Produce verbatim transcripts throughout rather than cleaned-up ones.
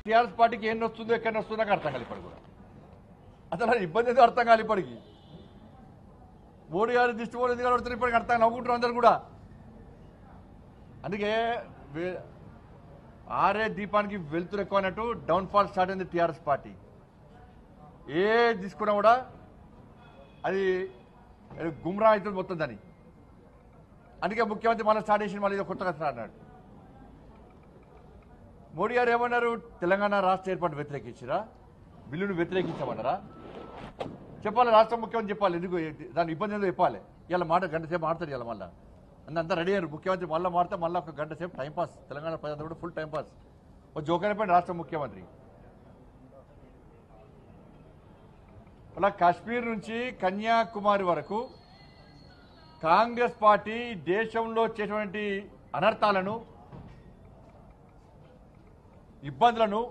TRS పార్టీకి ఏం వస్తుందో ఎక్కడ వస్తుందో నాకు అర్థం కాదు ఇప్పటికి కూడా. అసలు ఇబ్బంది ఏదో అర్థం కాదు ఇప్పటికి. మోడీ గారు దిష్టి పోలేదు ఎందుకు పడుతున్నారు ఇప్పటికి అర్థం నవ్వుకుంటున్నారు అందరు కూడా. అందుకే ఆరే దీపానికి వెళ్తురు ఎక్కువ అన్నట్టు డౌన్ఫాల్ స్టార్ట్ అయింది టీఆర్ఎస్ పార్టీ. ఏ తీసుకున్నా కూడా అది గుమ్రా అవుతుంది మొత్తం దాన్ని. అందుకే ముఖ్యమంత్రి మళ్ళీ స్టార్ట్ చేసి మళ్ళీ కొత్తగా స్టార్ట్ అన్నాడు. మోడీ గారు ఏమన్నారు, తెలంగాణ రాష్ట్ర ఏర్పాటు వ్యతిరేకించరా, బిల్లును వ్యతిరేకించమన్నారా? చెప్పాలి, రాష్ట్ర ముఖ్యమంత్రి చెప్పాలి ఎందుకు దాని ఇబ్బంది ఏదో చెప్పాలి. ఇలా మాట గంట సేపు మాడతారు ఇలా మళ్ళీ అంతా రెడీ అయ్యారు. ముఖ్యమంత్రి మళ్ళీ మారితే మళ్ళీ ఒక గంట సేపు టైంపాస్, తెలంగాణ ప్రజలంతా కూడా ఫుల్ టైంపాస్. ఒక జోకైపోయిన రాష్ట్ర ముఖ్యమంత్రి. అలా కాశ్మీర్ నుంచి కన్యాకుమారి వరకు కాంగ్రెస్ పార్టీ దేశంలో చేసినటువంటి అనర్థాలను, ఇబ్బందులను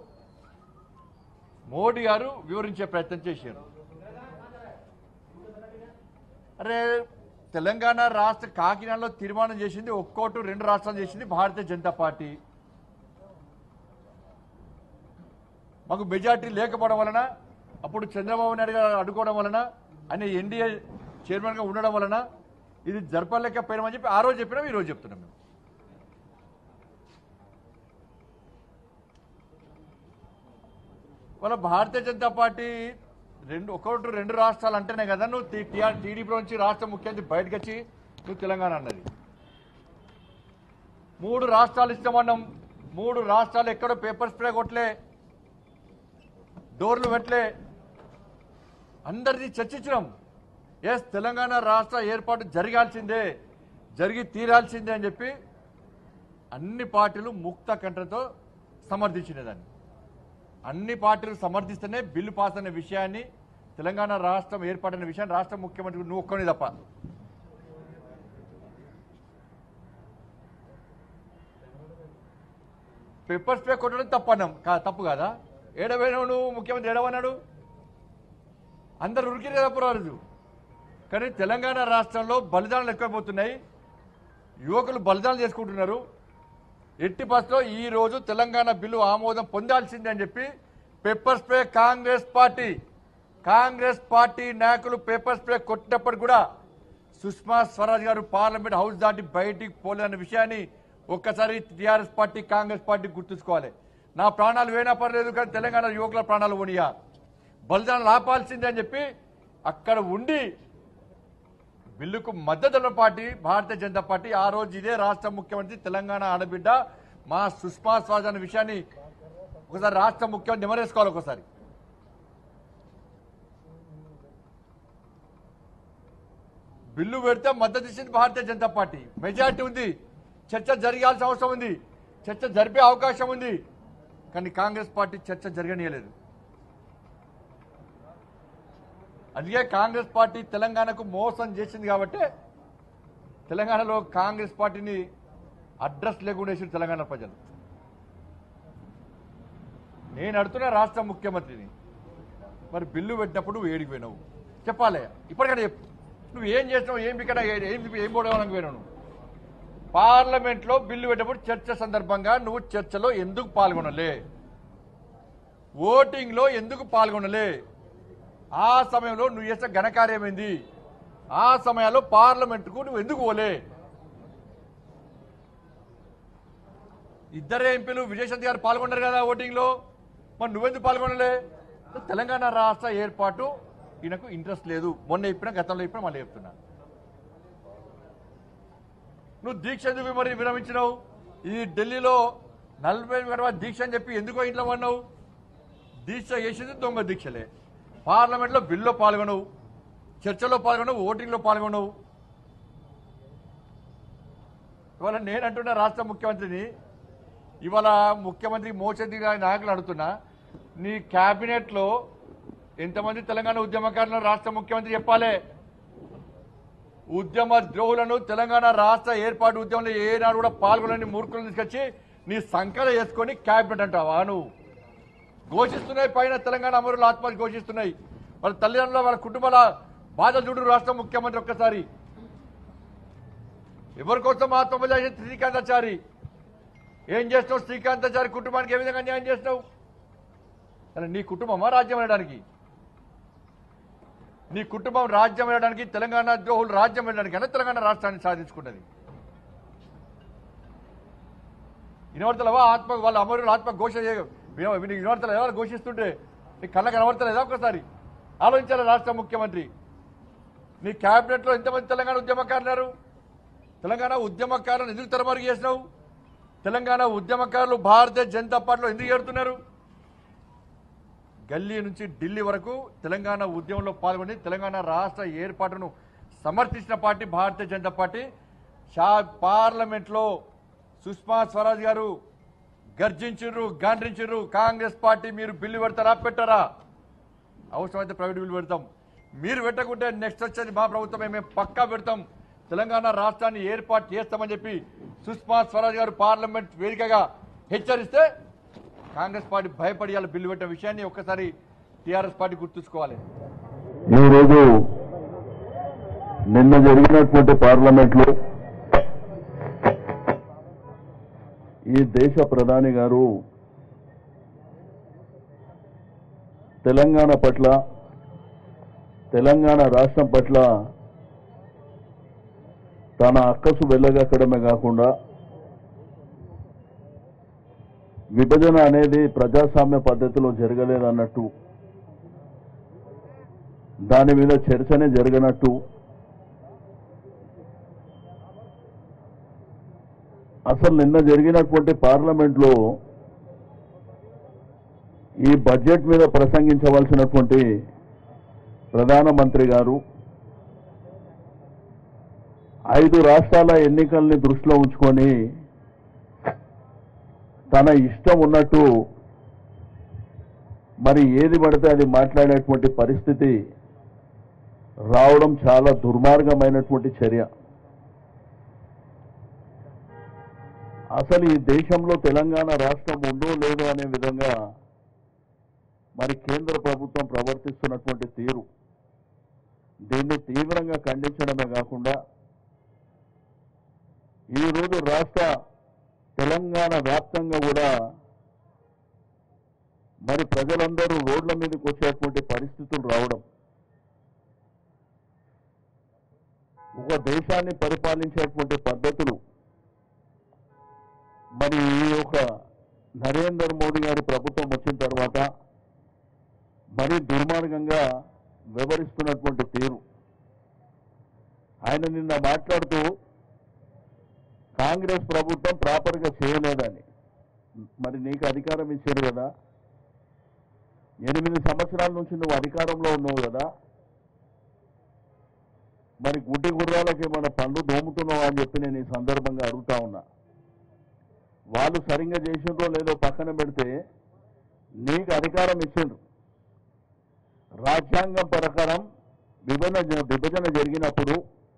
మోడీ గారు వివరించే ప్రయత్నం చేశారు. అరే తెలంగాణ రాష్ట్ర కాకినాడలో తీర్మానం చేసింది ఒక్కోటు రెండు రాష్ట్రాలు చేసింది భారతీయ జనతా పార్టీ. మాకు మెజార్టీ లేకపోవడం వలన, అప్పుడు చంద్రబాబు నాయుడు గారు అడ్డుకోవడం వలన, ఆయన ఎన్డీఏ చైర్మన్గా ఉండడం వలన ఇది జరపలేకపోయినామని చెప్పి ఆ రోజు చెప్పినాం, ఈ రోజు చెప్తున్నాం. మేము వాళ్ళ భారతీయ జనతా పార్టీ రెండు ఒకటి రెండు రాష్ట్రాలు అంటేనే కదా నువ్వు టీఆర్ టీడీపీ నుంచి రాష్ట్ర ముఖ్యమంత్రి బయటకు వచ్చి నువ్వు తెలంగాణ అన్నది. మూడు రాష్ట్రాలు ఇస్తామన్నాం, మూడు రాష్ట్రాలు ఎక్కడో పేపర్ స్ప్రే కొట్టలే, డోర్లు పెట్టలే, అందరిది చర్చించినాం. ఎస్ తెలంగాణ రాష్ట్ర ఏర్పాటు జరగాల్సిందే, జరిగి తీరాల్సిందే అని చెప్పి అన్ని పార్టీలు ముక్త కంఠంతో సమర్థించినదాన్ని. అన్ని పార్టీలు సమర్థిస్తేనే బిల్లు పాస్ అనే విషయాన్ని, తెలంగాణ రాష్ట్రం ఏర్పాటైన విషయాన్ని రాష్ట్ర ముఖ్యమంత్రి నువ్వు ఒక్కని తప్ప. పేపర్ స్ప్రే కొట్టడం తప్పన్నాం, తప్పు కాదా? ఏడవైనావు నువ్వు, ముఖ్యమంత్రి ఏడవన్నాడు, అందరు ఉరికిరే తప్పరాదు. కానీ తెలంగాణ రాష్ట్రంలో బలిదానాలు ఎక్కువైపోతున్నాయి, యువకులు బలిదానాలు చేసుకుంటున్నారు. ఎట్టి బస్సులో ఈ రోజు తెలంగాణ బిల్లు ఆమోదం పొందాల్సిందే అని చెప్పి paper spray Congress party Congress party నాయకులు పేపర్ స్ప్రే కొట్టినప్పుడు కూడా సుష్మా స్వరాజ్ గారు పార్లమెంట్ హౌస్ దాటి బయటికి పోలేదన్న విషయాన్ని ఒక్కసారి టీఆర్ఎస్ పార్టీ కాంగ్రెస్ పార్టీ గుర్తుంచుకోవాలి. నా ప్రాణాలు వేనా పర్లేదు కానీ తెలంగాణ యువకుల ప్రాణాలు పోనీయా, బలిదానాలు ఆపాల్సిందే అని చెప్పి అక్కడ ఉండి బిల్లుకు మద్దతున్న పార్టీ భారతీయ జనతా పార్టీ. ఆ రోజు ఇదే రాష్ట్ర ముఖ్యమంత్రి తెలంగాణ ఆడబిడ్డ మా సుష్మా స్వరాజ్ అనే విషయాన్ని ఒకసారి రాష్ట్ర ముఖ్యమంత్రి నిమరేసుకోవాలి. ఒకసారి బిల్లు పెడితే మద్దతు ఇచ్చింది భారతీయ జనతా పార్టీ, మెజార్టీ ఉంది, చర్చ జరగాల్సిన అవసరం ఉంది, చర్చ జరిపే అవకాశం ఉంది. కానీ కాంగ్రెస్ పార్టీ చర్చ జరగనీయలేదు. అందుకే కాంగ్రెస్ పార్టీ తెలంగాణకు మోసం చేసింది కాబట్టి తెలంగాణలో కాంగ్రెస్ పార్టీని అడ్రస్ లేకుండా వేసింది తెలంగాణ ప్రజలు. నేను అడుగుతున్నా రాష్ట్ర ముఖ్యమంత్రిని, మరి బిల్లు పెట్టినప్పుడు ఏడికి పోయినావు చెప్పాలి. ఇప్పటికైనా చెప్పు, నువ్వు ఏం చేసినావు, ఏం ఇక్కడ ఏం ఏం పోవడానికి పోయినావు నువ్వు? పార్లమెంట్లో బిల్లు పెట్టినప్పుడు చర్చ సందర్భంగా నువ్వు చర్చలో ఎందుకు పాల్గొనలే, ఓటింగ్లో ఎందుకు పాల్గొనలే? ఆ సమయంలో నువ్వు చేసిన ఘనకార్యమైంది. ఆ సమయంలో పార్లమెంటుకు నువ్వు ఎందుకు పోలే? ఇద్దరే ఎంపీలు విజయశాంతి గారు పాల్గొన్నారు కదా ఓటింగ్లో, మరి నువ్వెందుకు పాల్గొనలే? తెలంగాణ రాష్ట్ర ఏర్పాటు ఈయనకు ఇంట్రెస్ట్ లేదు. మొన్న చెప్పినా, గతంలో చెప్పినా, మళ్ళీ చెప్తున్నా. నువ్వు దీక్ష ఎందుకు మరి విరమించినావు? ఈ ఢిల్లీలో నలభై గంటల దీక్ష అని చెప్పి ఎందుకో ఇంట్లో పడినావు? దీక్ష చేసింది దొంగ దీక్షలే. పార్లమెంట్లో బిల్లులో పాల్గొనవు, చర్చలో పాల్గొనవు, ఓటింగ్లో పాల్గొనవు. ఇవాళ నేను అంటున్నా రాష్ట్ర ముఖ్యమంత్రిని, ఇవాళ ముఖ్యమంత్రి మోసంది నాయకులు అడుగుతున్నా, నీ క్యాబినెట్లో ఎంతమంది తెలంగాణ ఉద్యమకారులను రాష్ట్ర ముఖ్యమంత్రి చెప్పాలి. ఉద్యమ ద్రోహులను తెలంగాణ రాష్ట్ర ఏర్పాటు ఉద్యమంలో ఏనాడు కూడా పాల్గొనని మూర్ఖులను తీసుకొచ్చి నీ సంఖ్యలో వేసుకొని క్యాబినెట్ అంటావా? నువ్వు ఘోషిస్తున్నాయి పైన తెలంగాణ అమరులు ఆత్మహత్య ఘోషిస్తున్నాయి. వాళ్ళ తల్లిదండ్రుల వాళ్ళ కుటుంబాల బాధలు చూడు రాష్ట్ర ముఖ్యమంత్రి ఒక్కసారి. ఎవరి కోసం ఆత్మహత్య శ్రీకాంతాచారి ఏం చేస్తావు? శ్రీకాంతాచారి కుటుంబానికి ఏ విధంగా న్యాయం చేస్తావు? అలా నీ కుటుంబమా రాజ్యం వెళ్ళడానికి? నీ కుటుంబం రాజ్యం వెళ్ళడానికి, తెలంగాణ ద్రోహులు రాజ్యం వెళ్ళడానికి అనే తెలంగాణ రాష్ట్రాన్ని సాధించుకున్నది. వినవర్తలవా ఆత్మ వాళ్ళ అమరులు ఆత్మ ఘోష వినవర్తలు ఎవరు ఘోషిస్తుంటే నీ కళ్ళ కనబడతలేదా? ఒకసారి ఆలోచించాలి రాష్ట్ర ముఖ్యమంత్రి. నీ క్యాబినెట్లో ఎంతమంది తెలంగాణ ఉద్యమకారులు? తెలంగాణ ఉద్యమకారులను ఎందుకు తెరమరుగు చేసినావు? తెలంగాణ ఉద్యమకారులు భారతీయ జనతా పార్టీలో ఎందుకు చేరుతున్నారు? గల్లీ నుంచి ఢిల్లీ వరకు తెలంగాణ ఉద్యమంలో పాల్గొని తెలంగాణ రాష్ట్ర ఏర్పాటును సమర్థించిన పార్టీ భారతీయ జనతా పార్టీ. షా పార్లమెంట్లో సుష్మా స్వరాజ్ గారు గర్జించారు, గాండ్రించారు. కాంగ్రెస్ పార్టీ మీరు బిల్లు పెడతారా పెట్టారా? అవసరమైతే ప్రైవేట్ బిల్లు పెడతాం, మీరు పెట్టకుంటే నెక్స్ట్ వచ్చేది మా ప్రభుత్వమే, మేము పక్కా పెడతాం, తెలంగాణ రాష్ట్రాన్ని ఏర్పాటు చేస్తామని చెప్పి సుష్మా స్వరాజ్ గారు పార్లమెంట్ వేదికగా హెచ్చరిస్తే కాంగ్రెస్ పార్టీ భయపడి వాళ్ళ బిల్లు పెట్టిన విషయాన్ని ఒక్కసారి టీఆర్ఎస్ పార్టీ గుర్తుంచుకోవాలి. ఈరోజు నిన్న జరిగినటువంటి పార్లమెంట్లో ఈ దేశ ప్రధాని గారు తెలంగాణ పట్ల, తెలంగాణ రాష్ట్రం పట్ల తన అక్కసు వెళ్ళగక్కడమే కాకుండా విభజన అనేది ప్రజాస్వామ్య పద్ధతిలో జరగలేదన్నట్టు, దాని మీద చర్చనే జరగనట్టు, అసలు నిన్న జరిగినటువంటి పార్లమెంట్లో ఈ బడ్జెట్ మీద ప్రసంగించవలసినటువంటి ప్రధానమంత్రి గారు ఐదు రాష్ట్రాల ఎన్నికల్ని దృష్టిలో ఉంచుకొని తన ఇష్టం ఉన్నట్టు మరి ఏది పడితే అది మాట్లాడేటువంటి పరిస్థితి రావడం చాలా దుర్మార్గమైనటువంటి చర్య. అసలు ఈ దేశంలో తెలంగాణ రాష్ట్రం ఉందో లేదో అనే విధంగా మరి కేంద్ర ప్రభుత్వం ప్రవర్తిస్తున్నటువంటి తీరు, దీన్ని తీవ్రంగా ఖండించడమే కాకుండా ఈరోజు రాష్ట్ర తెలంగాణ వ్యాప్తంగా కూడా మరి ప్రజలందరూ రోడ్ల మీదకి వచ్చేటువంటి పరిస్థితులు రావడం, ఒక దేశాన్ని పరిపాలించేటువంటి పద్ధతులు మరి ఈ యొక్క నరేంద్ర మోడీ గారి ప్రభుత్వం వచ్చిన తర్వాత మరీ దుర్మార్గంగా వివరిస్తున్నటువంటి తీరు. ఆయన నిన్న మాట్లాడుతూ కాంగ్రెస్ ప్రభుత్వం ప్రాపర్గా చేయలేదని, మరి నీకు అధికారం ఇచ్చారు కదా, ఎనిమిది సంవత్సరాల నుంచి నువ్వు అధికారంలో ఉన్నావు కదా, మరి గుడ్డి గుర్రాలకి మన పనులు దోముతున్నావు అని చెప్పి నేను ఈ సందర్భంగా అడుగుతా ఉన్నా. వాళ్ళు సరిగ్గా చేసిండ్రో లేదో పక్కన పెడితే నీకు అధికారం ఇచ్చిండ్రు. రాజ్యాంగం ప్రకారం విభజన విభజన జరిగినప్పుడు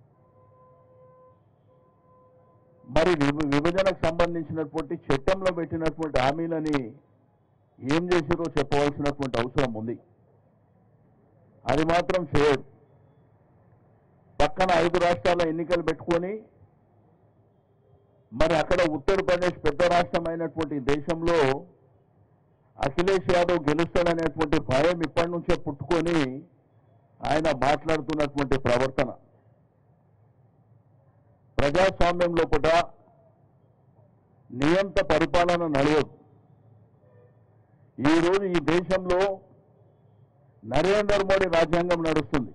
మరి విభజనకు సంబంధించినటువంటి చట్టంలో పెట్టినటువంటి హామీలని ఏం చేసిరో చెప్పవలసినటువంటి అవసరం ఉంది. అది మాత్రం చేయడు. పక్కన ఐదు రాష్ట్రాల ఎన్నికలు పెట్టుకొని మరి అక్కడ ఉత్తరప్రదేశ్ పెద్ద రాష్ట్రం అయినటువంటి దేశంలో అఖిలేష్ యాదవ్ గెలుస్తాడనేటువంటి భయం ఇప్పటి నుంచే పుట్టుకొని ఆయన మాట్లాడుతున్నటువంటి ప్రవర్తన ప్రజాస్వామ్యం లోపల నియంత పరిపాలన నడవదు. ఈరోజు ఈ దేశంలో నరేంద్ర మోడీ రాజ్యాంగం నడుస్తుంది.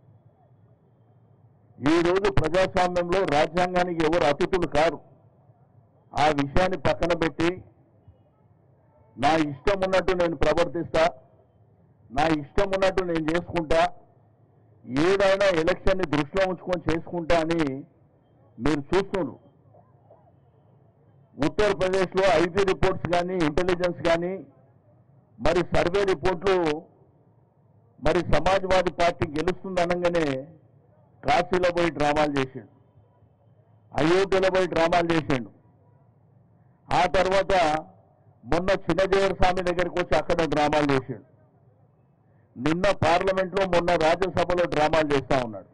ఈరోజు ప్రజాస్వామ్యంలో రాజ్యాంగానికి ఎవరు అతిథులు కారు. ఆ విషయాన్ని పక్కన పెట్టి నా ఇష్టం ఉన్నట్టు నేను ప్రవర్తిస్తా, నా ఇష్టం ఉన్నట్టు నేను చేసుకుంటా, ఏదైనా ఎలక్షన్ని దృష్టిలో ఉంచుకొని చేసుకుంటా అని మీరు చూస్తున్నారు. ఉత్తరప్రదేశ్లో ఐటీ రిపోర్ట్స్ కానీ ఇంటెలిజెన్స్ కానీ మరి సర్వే రిపోర్ట్లు మరి సమాజ్వాదీ పార్టీ గెలుస్తుంది అనగానే కాశీలో పోయి డ్రామాలు చేసిండు, అయోధ్యలో పోయి డ్రామాలు చేసిండు. ఆ తర్వాత మొన్న చిన్నజీవర స్వామి దగ్గరికి వచ్చి అక్కడ డ్రామాలు చేసిండు. నిన్న పార్లమెంట్లో, మొన్న రాజ్యసభలో డ్రామాలు చేస్తా ఉన్నాడు.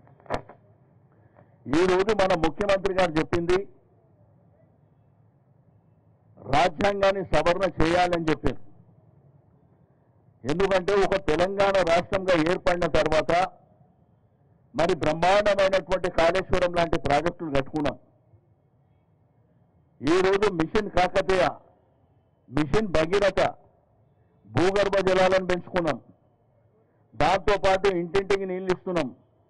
ఈ రోజు మన ముఖ్యమంత్రి గారు చెప్పింది రాజ్యాంగాన్ని సవరణ చేయాలని చెప్పారు. ఎందుకంటే ఒక తెలంగాణ రాష్ట్రంగా ఏర్పడిన తర్వాత మరి బ్రహ్మాండమైనటువంటి కాళేశ్వరం లాంటి ప్రాజెక్టులు కట్టుకున్నాం. ఈరోజు మిషన్ కాకతీయ, మిషన్ భగీరథ, భూగర్భ జలాలను పెంచుకున్నాం. దాంతోపాటు ఇంటింటికి నీళ్ళు ఇస్తున్నాం.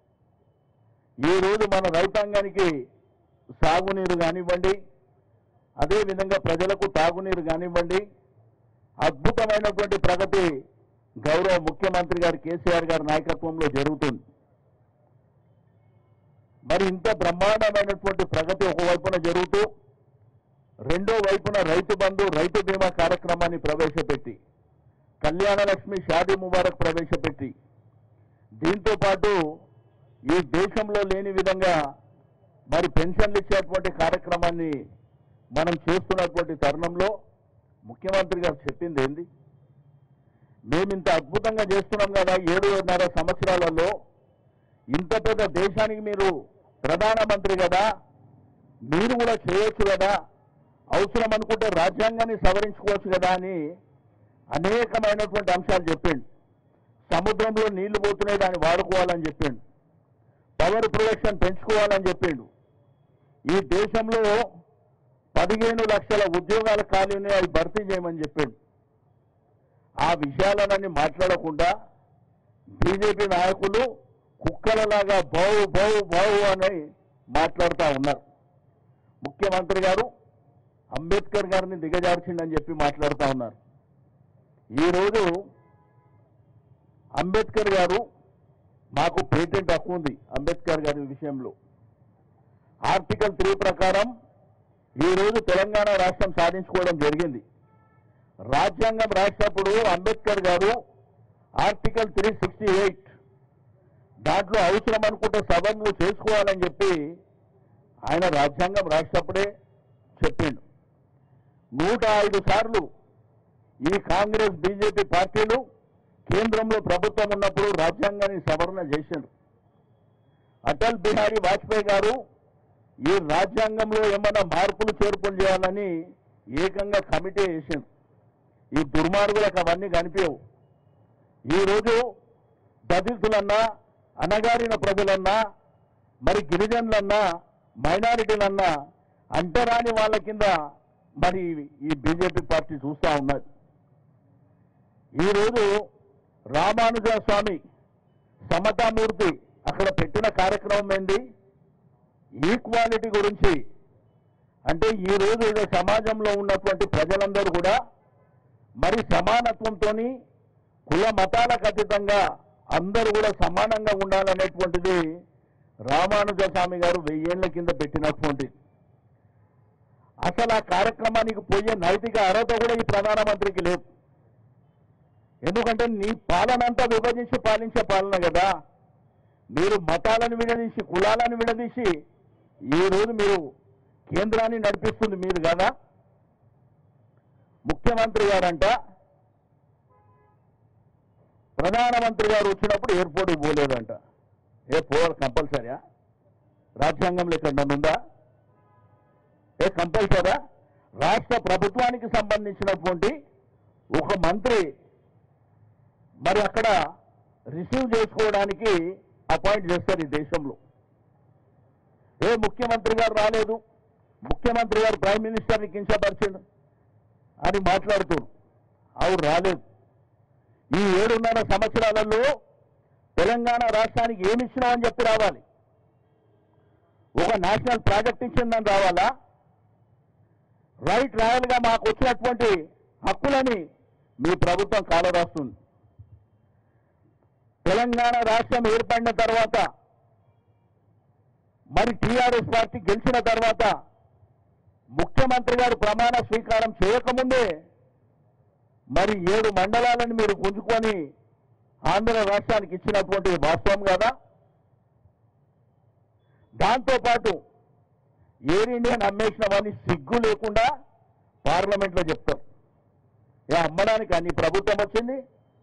ఈరోజు మన రైతాంగానికి సాగునీరు కానివ్వండి, అదేవిధంగా ప్రజలకు తాగునీరు కానివ్వండి, అద్భుతమైనటువంటి ప్రగతి గౌరవ ముఖ్యమంత్రి గారు కేసీఆర్ గారి నాయకత్వంలో జరుగుతుంది. మరి ఇంత బ్రహ్మాండమైనటువంటి ప్రగతి ఒకవైపున జరుగుతూ రెండో వైపున రైతు బంధు, రైతు బీమా కార్యక్రమాన్ని ప్రవేశపెట్టి, కళ్యాణ లక్ష్మి, షాదీ ముబారక్ ప్రవేశపెట్టి, దీంతో పాటు ఈ దేశంలో లేని విధంగా మరి పెన్షన్లు ఇచ్చేటువంటి కార్యక్రమాన్ని మనం చేస్తున్నటువంటి తరుణంలో ముఖ్యమంత్రి గారు చెప్పింది ఏంది? మేమింత అద్భుతంగా చేస్తున్నాం కదా, ఏడున్నర సంవత్సరాలలో ఇంత పెద్ద దేశానికి మీరు ప్రధానమంత్రి కదా, మీరు కూడా చేయొచ్చు కదా, అవసరం అనుకుంటే రాజ్యాంగాన్ని సవరించుకోవచ్చు కదా అని అనేకమైనటువంటి అంశాలు చెప్పిండు. సముద్రంలో నీళ్లు పోతున్నాయి, దాన్ని వాడుకోవాలని చెప్పిండు. పవర్ ప్రొడక్షన్ పెంచుకోవాలని చెప్పిండు. ఈ దేశంలో పదిహేను లక్షల ఉద్యోగాలు ఖాళీ ఉన్నాయి, అవి భర్తీ చేయమని చెప్పిండు. ఆ విషయాలన్నీ మాట్లాడకుండా బీజేపీ నాయకులు కుక్కలలాగా బావు బావు బావు అని మాట్లాడుతూ ఉన్నారు. ముఖ్యమంత్రి గారు అంబేద్కర్ గారిని దిగజార్చిండని చెప్పి మాట్లాడుతూ ఉన్నారు. ఈరోజు అంబేద్కర్ గారు, మాకు పేటెంట్ హక్కు ఉంది అంబేద్కర్ గారి విషయంలో. ఆర్టికల్ త్రీ ప్రకారం ఈరోజు తెలంగాణ రాష్ట్రం సాధించుకోవడం జరిగింది. రాజ్యాంగం రాసినప్పుడు అంబేద్కర్ గారు ఆర్టికల్ త్రీ సిక్స్టీ ఎయిట్ దాంట్లో అవసరం అనుకుంటే సవరణలు చేసుకోవాలని చెప్పి ఆయన రాజ్యాంగం రాసినప్పుడే చెప్పిండు. నూట ఐదు సార్లు ఈ కాంగ్రెస్, బీజేపీ పార్టీలు కేంద్రంలో ప్రభుత్వం ఉన్నప్పుడు రాజ్యాంగాన్ని సవరణ చేసిండు. అటల్ బిహారీ వాజ్పేయి గారు ఈ రాజ్యాంగంలో ఏమైనా మార్పులు చేర్పులు చేయాలని ఏకంగా కమిటీ వేసిండు. ఈ దుర్మార్గులకు అవన్నీ కనిపించవు. ఈరోజు దళితులన్నా, అణగారిన ప్రజలన్నా, మరి గిరిజనులన్నా, మైనారిటీలన్నా అంటరాని వాళ్ళ కింద మరి ఈ బీజేపీ పార్టీ చూస్తూ ఉన్నది. ఈరోజు రామానుజ స్వామి సమతామూర్తి అక్కడ పెట్టిన కార్యక్రమం ఏంది? ఈక్వాలిటీ గురించి. అంటే ఈరోజు ఏదో సమాజంలో ఉన్నటువంటి ప్రజలందరూ కూడా మరి సమానత్వంతో, కుల మతాలకు అతీతంగా అందరూ కూడా సమానంగా ఉండాలనేటువంటిది రామానుజ స్వామి గారు వెయ్యేళ్ల కింద పెట్టినటువంటిది. అసలు ఆ కార్యక్రమానికి పోయే నైతిక అర్హత కూడా ఈ ప్రధానమంత్రికి లేదు. ఎందుకంటే నీ పాలనంతా విభజించి పాలించే పాలన కదా. మీరు మతాలను విడదీసి, కులాలను విడదీసి ఈరోజు మీరు కేంద్రాన్ని నడిపిస్తుంది మీరు కదా. ముఖ్యమంత్రి గారంట ప్రధానమంత్రి గారు వచ్చినప్పుడు ఎయిర్పోర్ట్కి పోలేదంట. ఏ పోవాలి కంపల్సరీయా? రాజ్యాంగంలో ఎక్కడ ఉందా? ఏ కంపల్సరా? రాష్ట్ర ప్రభుత్వానికి సంబంధించినటువంటి ఒక మంత్రి మరి అక్కడ రిసీవ్ చేసుకోవడానికి అపాయింట్ చేస్తారు ఈ దేశంలో. ఏ ముఖ్యమంత్రి గారు రాలేదు, ముఖ్యమంత్రి గారు ప్రైమ్ మినిస్టర్ని కించపరిచిండు అని మాట్లాడుతూ ఆవిడ రాలేదు. ఈ ఏడున్నర సంవత్సరాలలో తెలంగాణ రాష్ట్రానికి ఏమి ఇచ్చినామని చెప్పి రావాలి. ఒక నేషనల్ ప్రాజెక్ట్ ఇచ్చిందని రావాలా? రైట్ రాయల్గా మాకు వచ్చినటువంటి హక్కులని మీ ప్రభుత్వం కాలరాస్తుంది. తెలంగాణ రాష్ట్రం ఏర్పడిన తర్వాత మరి టీఆర్ఎస్ పార్టీ గెలిచిన తర్వాత ముఖ్యమంత్రి గారు ప్రమాణ స్వీకారం చేయకముందే మరి ఏడు మండలాలను మీరు గుంజుకొని ఆంధ్ర రాష్ట్రానికి ఇచ్చినటువంటి వాస్తవం కదా. దాంతోపాటు ఎయిర్ ఇండియన్ అమ్మేసిన వాడిని సిగ్గు లేకుండా పార్లమెంట్లో చెప్తారు. ఏ అమ్మడానికి అన్ని ప్రభుత్వం వచ్చింది.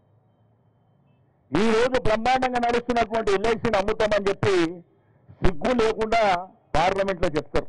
ఈ రోజు బ్రహ్మాండంగా నడుస్తున్నటువంటి ఎల్ఐసిని అమ్ముతామని చెప్పి సిగ్గు లేకుండా పార్లమెంట్లో చెప్తారు.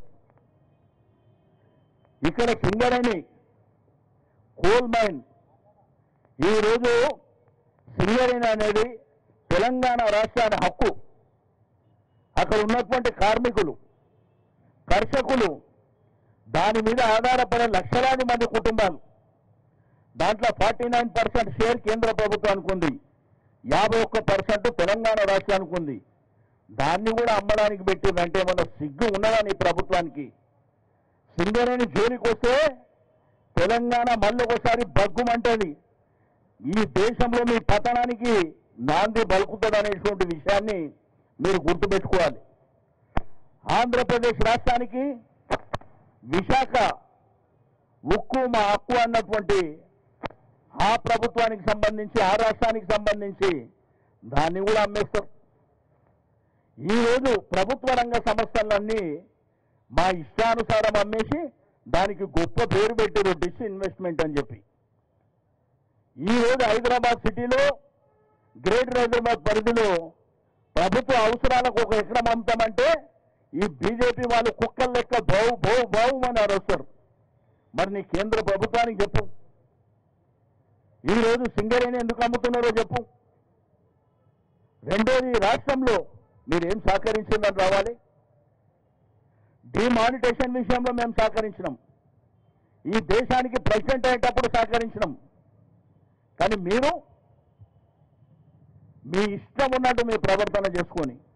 ఇక్కడ సింగరేణి కోల్ మైన్ ఈరోజు సింగరేణి అనేది తెలంగాణ రాష్ట్రాన్ని హక్కు. అక్కడ ఉన్నటువంటి కార్మికులు, కర్షకులు, దాని మీద ఆధారపడే లక్షలాది మంది కుటుంబాలు, దాంట్లో ఫార్టీ నైన్ పర్సెంట్ షేర్ కేంద్ర ప్రభుత్వానికి ఉంది, యాభై ఒక్క పర్సెంట్ తెలంగాణ రాష్ట్రానికి ఉంది. దాన్ని కూడా అమ్మడానికి పెట్టిందంటే మన సిగ్గు ఉన్నదని ప్రభుత్వానికి. సింగరేణి జోలికి వస్తే తెలంగాణ మళ్ళీ ఒకసారి బగ్గుమంటది. ఈ దేశంలో మీ పతనానికి నాంది బలుకుతుందనేటువంటి విషయాన్ని మీరు గుర్తుపెట్టుకోవాలి. ఆంధ్రప్రదేశ్ రాష్ట్రానికి విశాఖ ఉక్కు మా హక్కు అన్నటువంటి ఆ ప్రభుత్వానికి సంబంధించి, ఆ రాష్ట్రానికి సంబంధించి దాన్ని కూడా అమ్మేస్తారు. ఈరోజు ప్రభుత్వ రంగ సంస్థలన్నీ మా ఇష్టానుసారం అమ్మేసి దానికి గొప్ప పేరు పెట్టారు డిస్ ఇన్వెస్ట్మెంట్ అని చెప్పి. ఈరోజు హైదరాబాద్ సిటీలో, గ్రేటర్ హైదరాబాద్ పరిధిలో ప్రభుత్వ అవసరాలకు ఒక ఎకరం అమ్ముతామంటే ఈ బీజేపీ వాళ్ళు కుక్కల లెక్క బావు బావు బావు అని అరుస్తారు. మరి నీ కేంద్ర ప్రభుత్వానికి చెప్పు, ఈరోజు సింగరేణి ఎందుకు అమ్ముతున్నారో చెప్పు. రెండోది, రాష్ట్రంలో మీరేం సహకరించిందని రావాలి. డిమానిటేషన్ విషయంలో మేము సహకరించినాం, ఈ దేశానికి ప్రెసిడెంట్ అయ్యేటప్పుడు సహకరించినాం. కానీ మీరు మీ ఇష్టం ఉన్నట్టు మీ ప్రవర్తన చేసుకొని